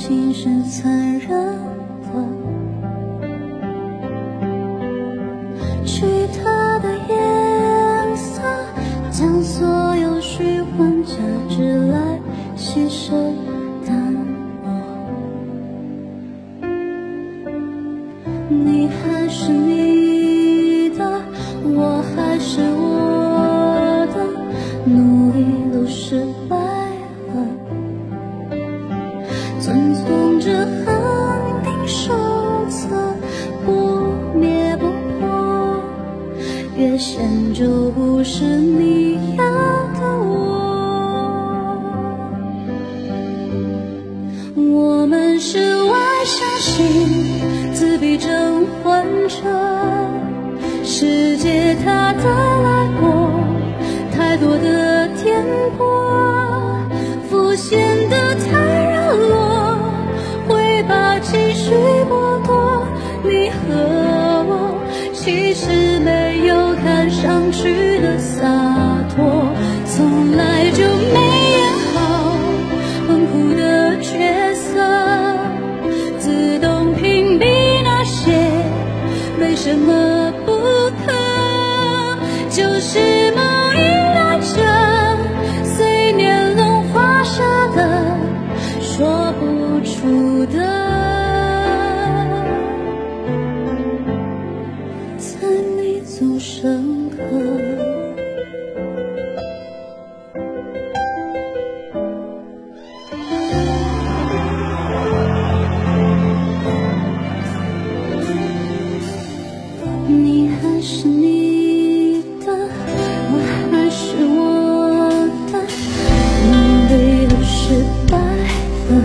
情是残忍的，取它的颜色，将所有虚幻价值来吸收淡薄。你还是你的，我还是我的，努力都失败了，遵从着恒定手册，不灭不破，越陷就不是你要的我们是外向型自闭症患者，世界它带来过太多的颠簸，浮现的太热络，会把情绪剥夺。你和我其实没有看上去的洒脱，从来就没演好很苦的角色，自动屏蔽那些没什么不可，就是某一来着随年轮画下的说不出的，才弥足深刻。你还是你的，我还是我的，努力都失败了，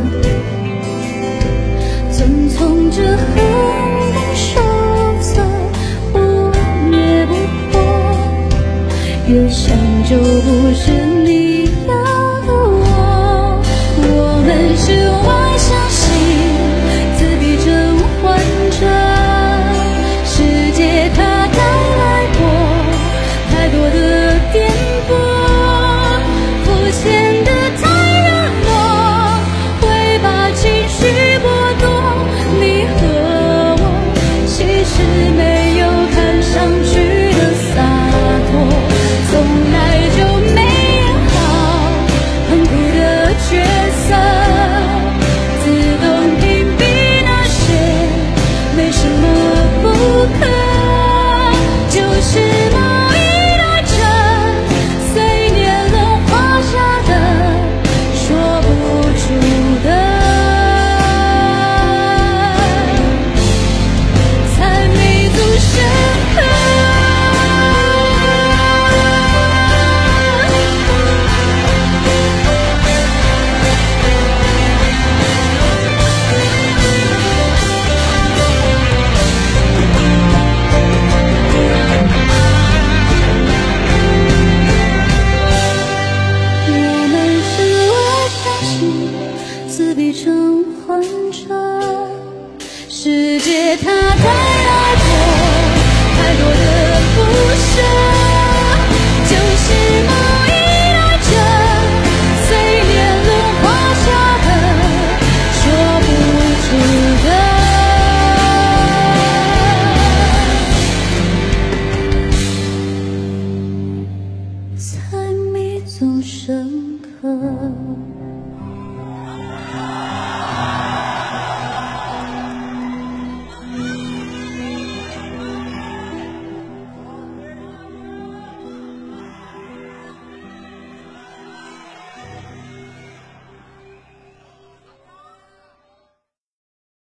遵从着恒定手册，不灭不破，越想就不是你要的我们是外向型自闭症患者，它带来过太多的颠簸，浮现的太热络，会把情绪剥夺。你和我其实没有看上去的洒脱，从来就没演好很苦的角色，自动屏蔽那些没什么不可，就是某一来着随年轮画下的说不出的，才弥足深刻。自闭症患者，世界它带来过太多的不舍，就是